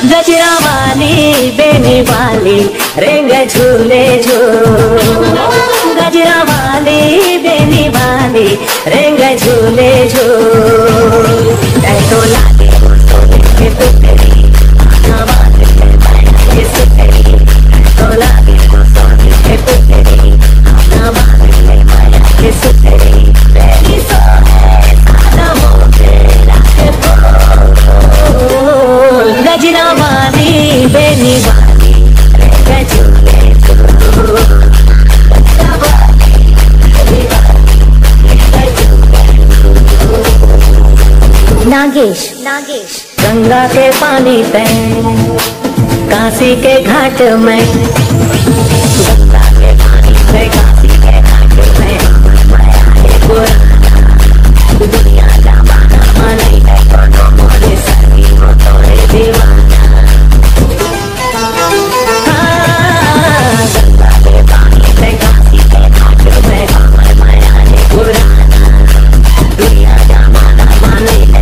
गजरा वाली बेनी वाली रेंग झूले झूल, गजरा वाली बेनी वाली रेंग झूले झूल। तो लागे के तो तेरी आवाज़ में मैं सुतेरी, तो लागे के तो तेरी आवाज़ में मैं सुतेरी। तेरी सोने सादा हो तेरा के बोल, गजरा वाली बेनी वाली रेंग झूले झूल। नागेश गंगा के पानी पे काशी के घाट में, गंगा के पानी पे काशी के घाट में माया है पुराना, दुनिया जमाना मानी है तो मोरे सही वो तोरे दीवाना। गंगा के पानी पे काशी के घाट में माया है पुराना, दुनिया जमाना मानी है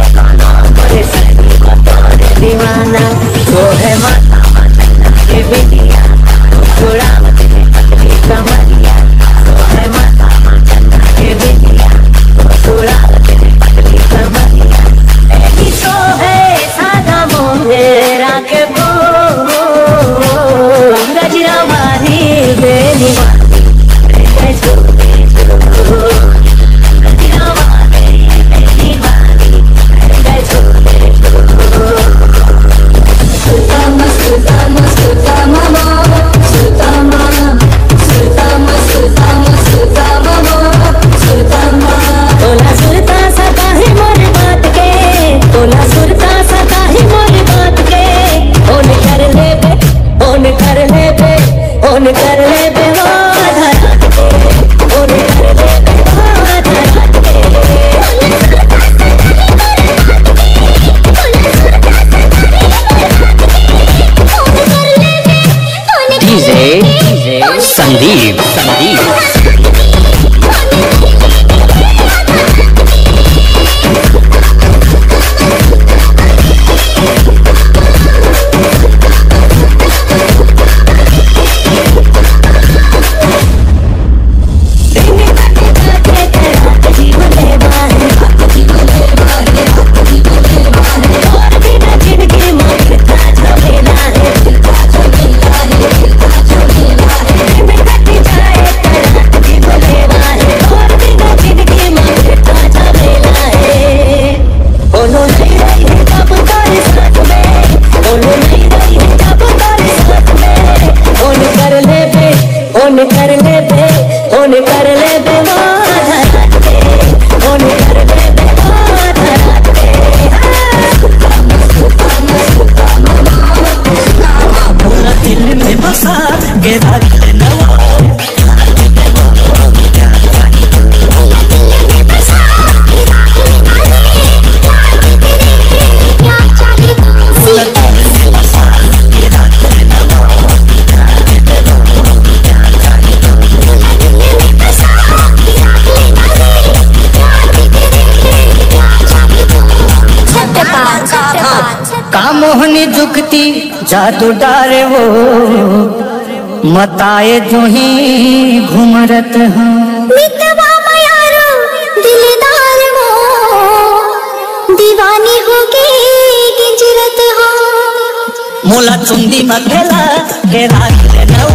दीवाना। वो है माता माता के बिटिया, चुरावत में पतली कमरिया। वो है माता माता के बिटिया, चुरावत में पतली कमरिया। ऐसी तो है सादा मोंगेरा के बोल, गजरा वाली बेनी वाली रेंग झूले झूल, गजरा वाली बेनी वाली रेंग झूले झूल। कर ले बे वो धरा दे, ओन कर ले बे वो धरा दे। डीजे संदीप मोहनी जुगती जादू डारे वो मताए जो ही घुमरत हैं। मितवा मयारो दिलदार वो दीवानी होगी गिंजरत हो। मोला चुंदी मखेला के रात लेना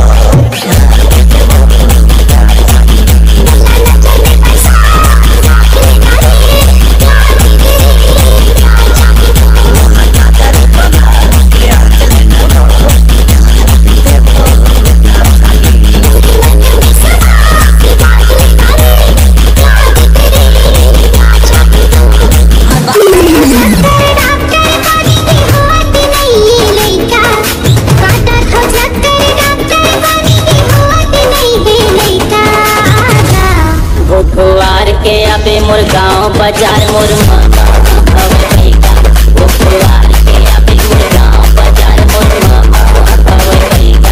मोर गाँव बाजार मोर मामा भैया गोपाल के अभी मोर गाँव बाजार मोर मामा भैया।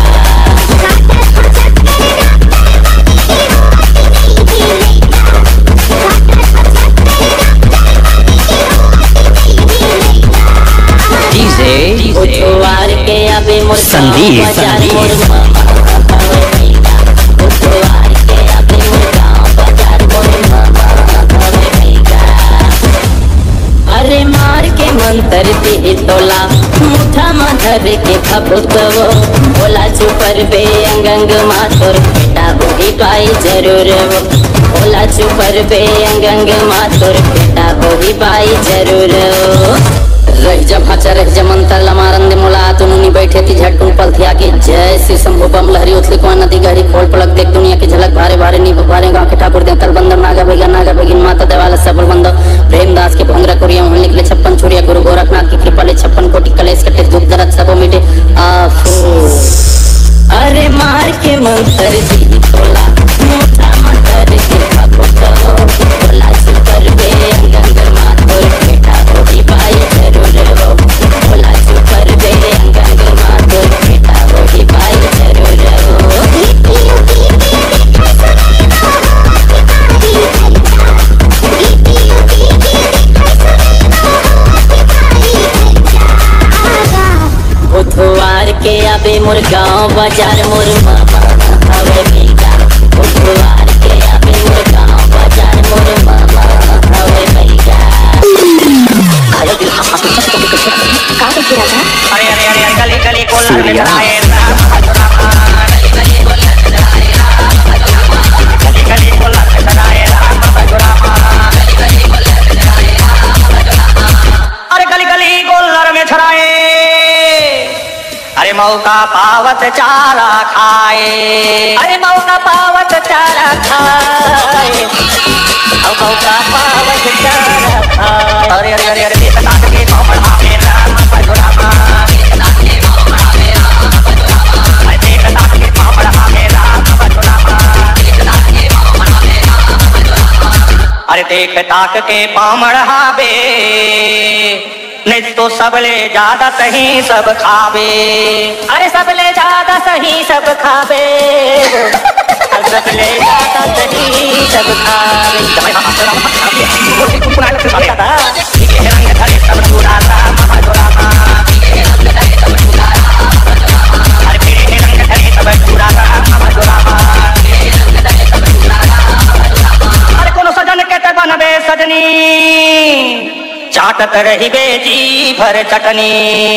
डीजे आवे मोर संदीप बाजार मोर मामा हवे भैया बुधवार के आवे मोर गाँव बाजार मोर मामा हवे भैया। अरे मार के मंतर दी तोला मुठा मधर के खपुतवो बोला चुपर बे अंग अंग मातोर बेटा होगी पाई जरूर वो बोला चुपर बे अंग अंग मातोर बेटा होगी पाई जरूर। रह जब भाचा रह जब मंतर लमारंद मुला तुनुनी बैठे थी झटकुन पल थिया की जय श्री शंभु बम लहरी उथली कुआं नदी गहरी खोल पलक देख दुनिया की झलक भारे भारे नी भारे गाँव के ठाकुर दे तल बंदर नागा बेगिन माता देवाला सबल बंदो प्रेमदास के भंगरा कुरिया वहाँ निकले 56 छुरिया गुरु गोरखनाथ की कृपा ले 56 कोटि कलेश कटे दुख दर्द सब मिटे आफू। अरे मार के मंतर दी तोला मोटा मंतर के खपुतो बोला सुपर बे अंग मातोर बेटा होगी पाई जरूर वो बोला सुपर बे अंग मातोर बेटा होगी पाई जरूर वो। बुधवार के आवे मोर गाँव बाजार मोर मामा हवे भैया बुधवार के आवे मोर गाँव बाजार मोर मामा हवे भैया। अरे अरे अरे गली गली कोला में आए गली कोला में आए अरे गली गली कोलर में छराए अरे मौका पावत चारा खाए अरे मौका पावत चारा खाए मौका पावत चारा खाए। अरे अरे अरे अरे बेटा के पावड़ आवे राम बजुरामा बेटा के पावड़ आवे राम बजुरामा बेटा के पावड़ आवे राम बजुरामा बेटा के पावड़ आवे राम बजुरामा। अरे देख ताक के पावड़ आवे नहीं तो सबले ज्यादा सही सब खावे अरे सबले ज्यादा सही सब खावे सबले ज्यादा सही सब खावे। अरे कोनो सजन के ते बनबे सजनी चाटत रही बेजी भर चटनी।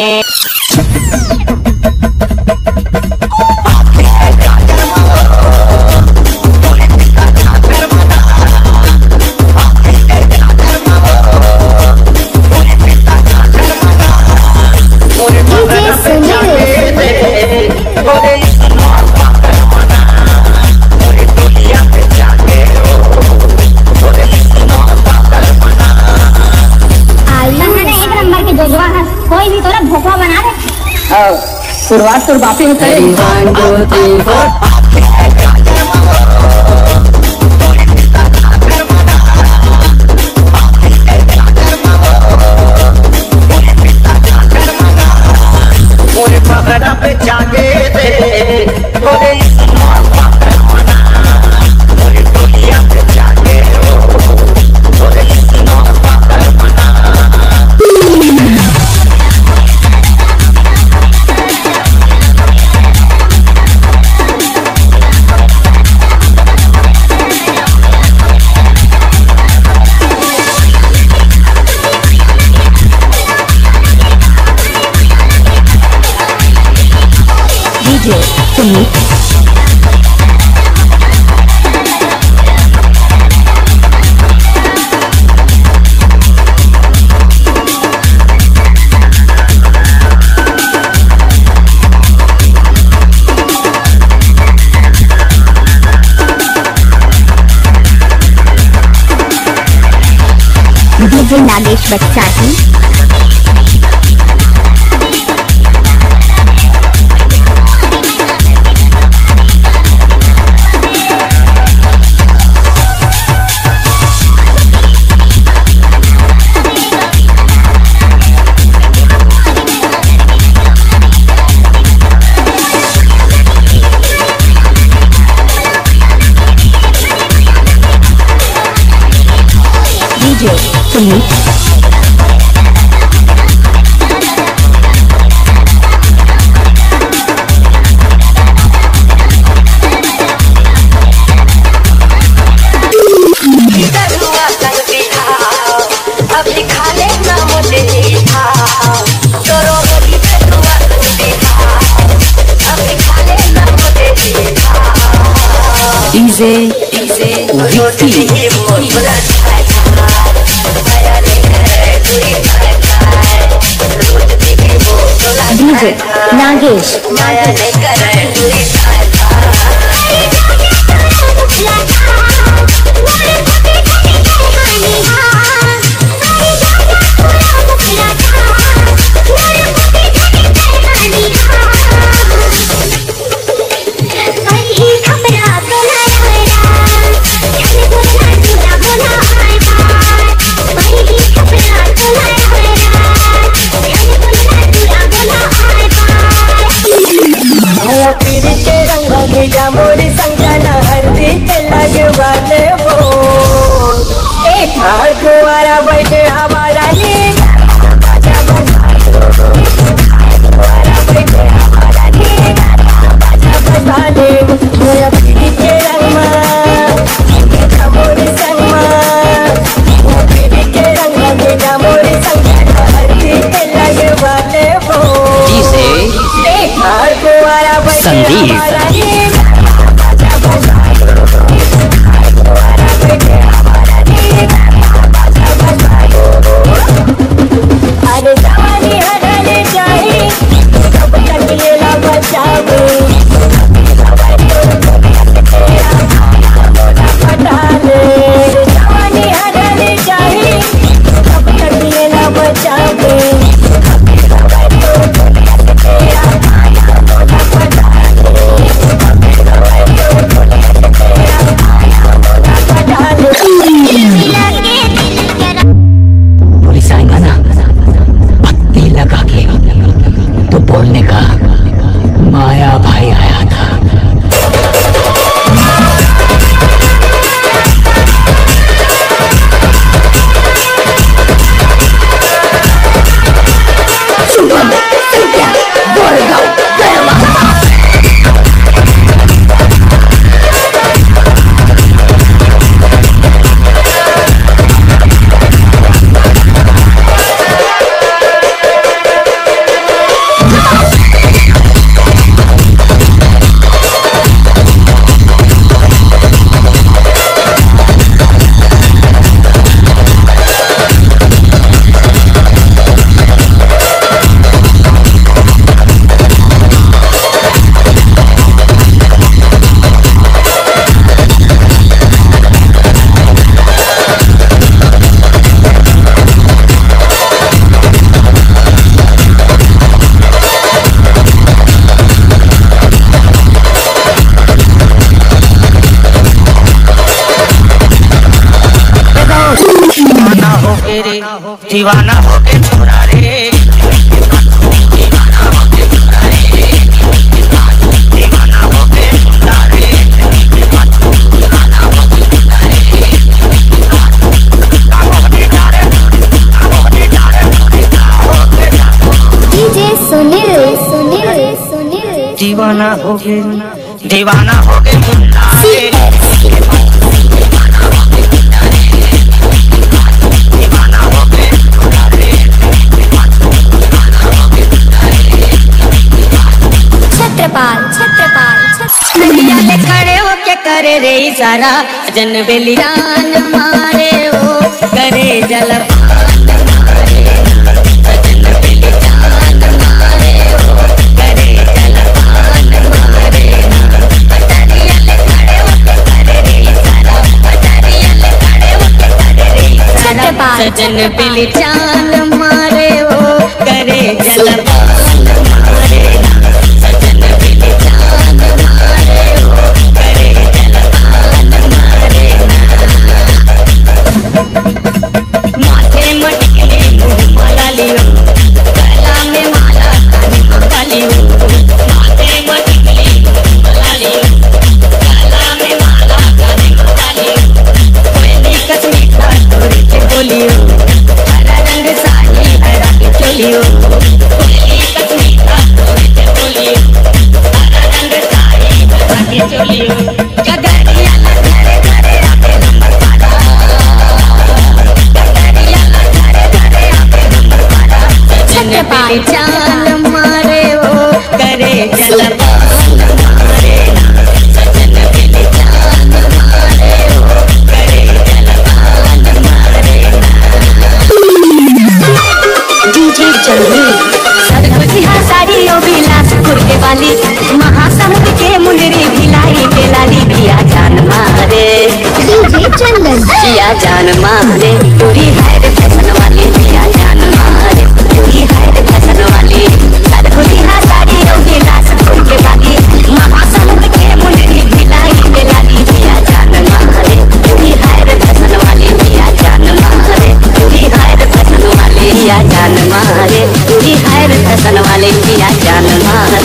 कोई भी तोरा भोपा बना दे शुरुआत तो बापी होता है। डीजे नागेश बच्चाटी डीजे नागेश मोरी संजना हरदी के लगवाले हो कुआरा बैठे हमारा दीवाना हो के छोड़ा रे दीवाना हो के छोड़ा रे दीवाना हो के छोड़ा रे दीवाना हो के छोड़ा रे डीजे सुनील दीवाना हो के छोड़ा रे खड़े होके करे रे इशारा जन बेली जान मारे हो करे जलपान मारे जन बेली जान मारे हो करे जलपान मारे पटारिया ले खड़े होके करे रे इशारा पटारिया ले खड़े होके करे रे इशारा जन बेली जान मारे हो करे जलपान मारे सजन बेली जान मारे हो करे जलपान मारे माथे मटके मुँह माला लियो गला में माला कानी मंगा लियो माथे मटके मुँह माला लियो गला में माला कानी मंगा लियो मैंने कसमी का तोरी के बोलियो हरा रंग साड़ी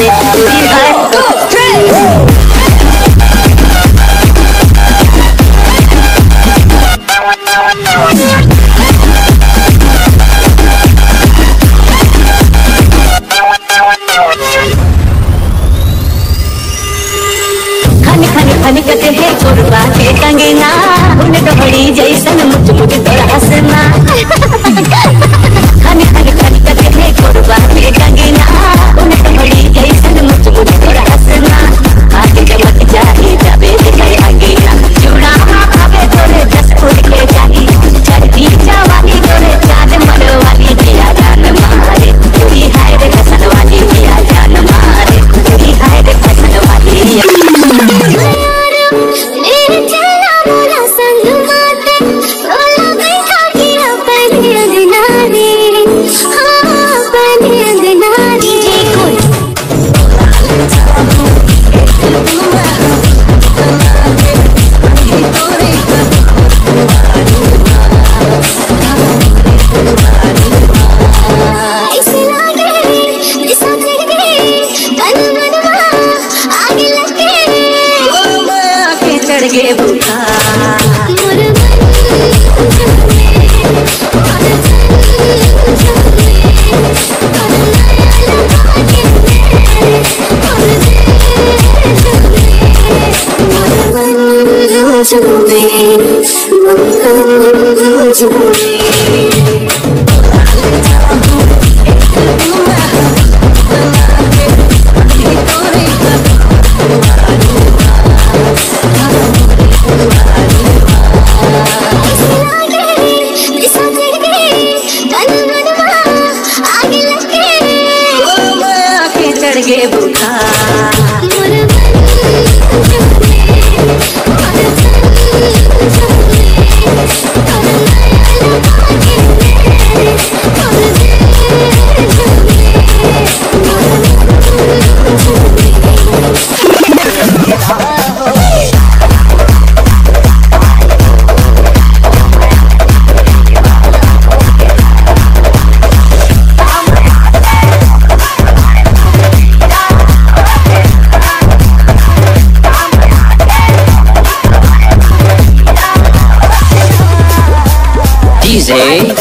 मारे पूरी है खनी खनी खनी कते है गोरबा के कंगना उन्हें डोहड़ी जैसन मुझ मुझ तोरा हंसना खनी खनी खनी कते है गोरबा के कंगना उन्हें डोहड़ी जैसन मुझ मुझ तोरा हंसना आगे चमक जाए जाबे दिखे आगे चूड़ा आवे तोरे दस उड़ के जाई चढ़ती जवानी तोरे चांद मरवाली दिया जान मारे पूरी है रे हसन वाली दिया जान मारे पूरी है रे हसन वाली मेरे चला बोला संग माते बोला बैठा किया पहले अंगनारी हाँ पहले अंगनारी ऐसे लागे ऐसा तेरे तन मन आगे लगे के चढ़ गए बुखा मोर मन चले और चले और नया लगा के और चले चढ़ गए बुखा मोर मन चले और चले और नया लगा के और डीजे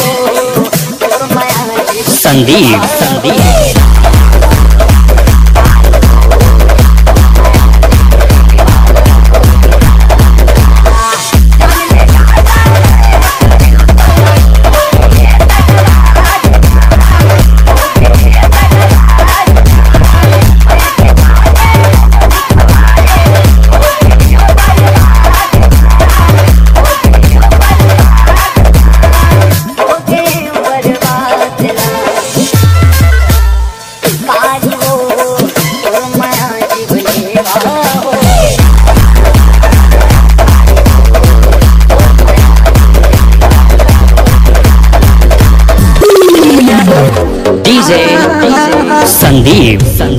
संदीप डीजे संदीप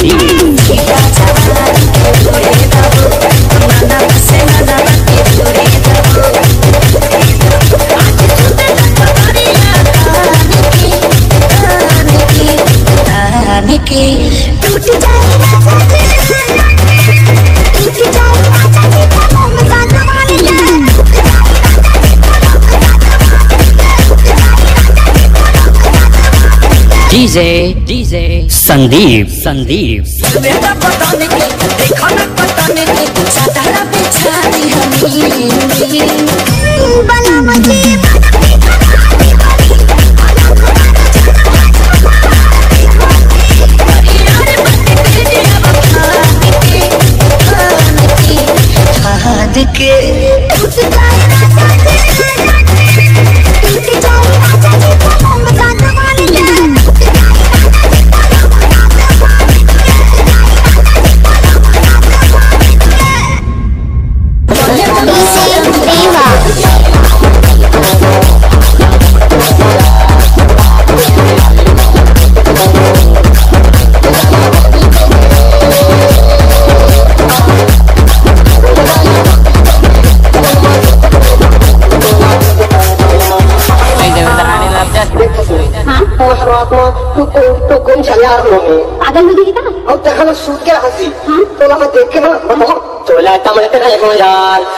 टूट डीजे संदीप बेटा पता नहीं देखो ना पता नहीं चादर बिछा दी हमी बना मची के टूट जाए राजा टूट जाए राजा जी को बताने वाली पागल हो गई देखा ना सूट के हंसी तो लगा देख के ना बताओ तो लाता मैं तेरा हो यार